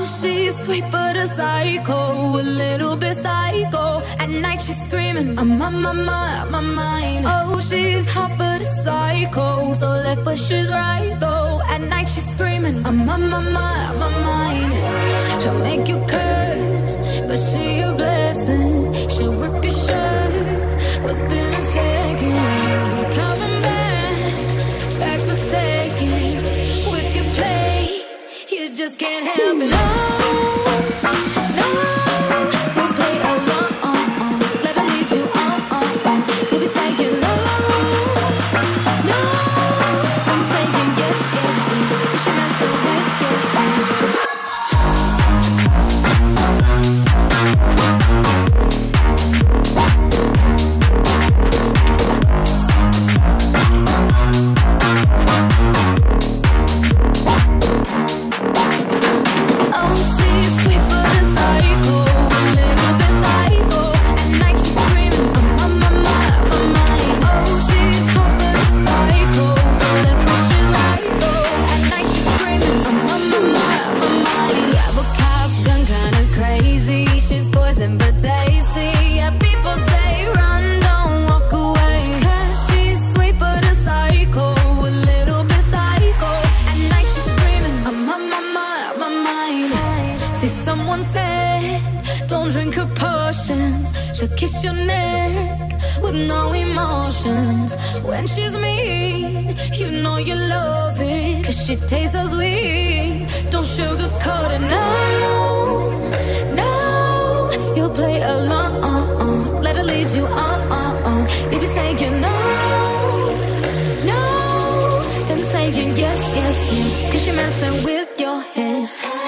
She's sweet but a psycho, a little bit psycho. At night she's screaming, I'm on my mind. Oh, she's hot but a psycho, so left but she's right though. At night she's screaming, I'm on my mind. She'll make you curse, but she a blessing. She'll rip your shirt within a second. You'll be coming back for seconds. With your play, you just can't help it. No, you play along, let her lead you on. You'll be saying no, I'm saying yes, 'cause you're messing with your kiss your neck with no emotions. When she's mean, you know you love it, 'cause she tastes so sweet. Don't sugarcoat it, no, you'll play along, let her lead you on. You'll be saying no, then saying yes, 'cause you're messing with your head.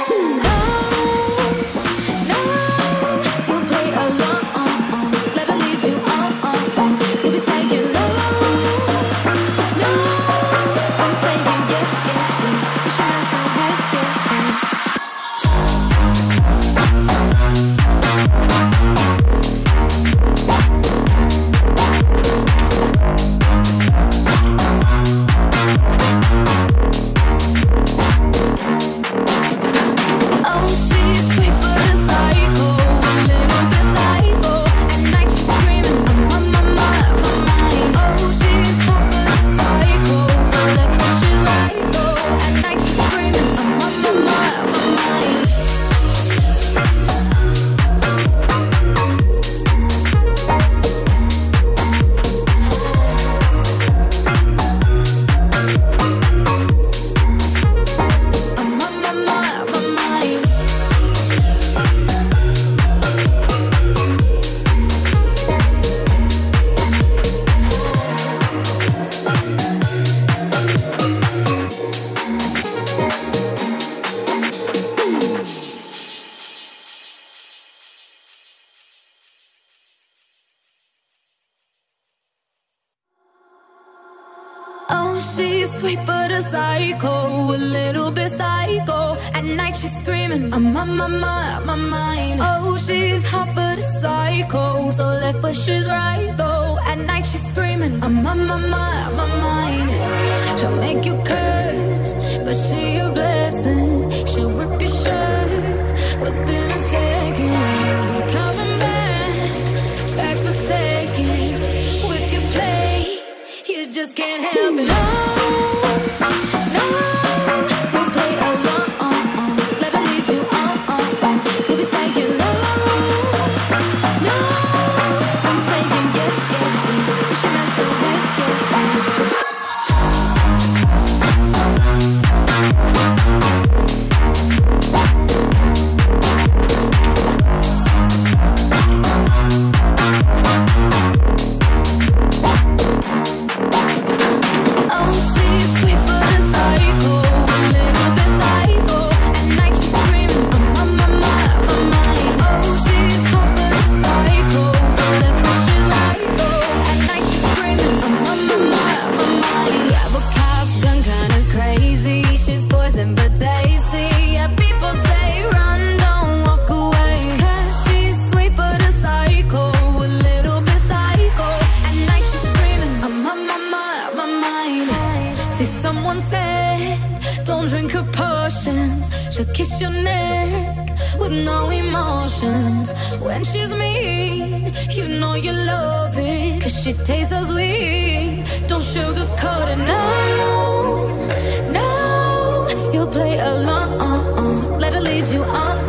She's sweet but a psycho, a little bit psycho. At night she's screaming, I'm on my mind. Oh, she's hot but a psycho, so left but she's right though. At night she's screaming, I'm on my mind. She'll make you curse, but she a blessing. She'll rip your shirt within a second. You'll be coming back for seconds. With your play, you just can't help it. Oh, precautions. She'll kiss your neck with no emotions. When she's mean, you know you love it, 'cause she tastes so sweet. Don't sugarcoat it, no, no. You'll play along, let her lead you on.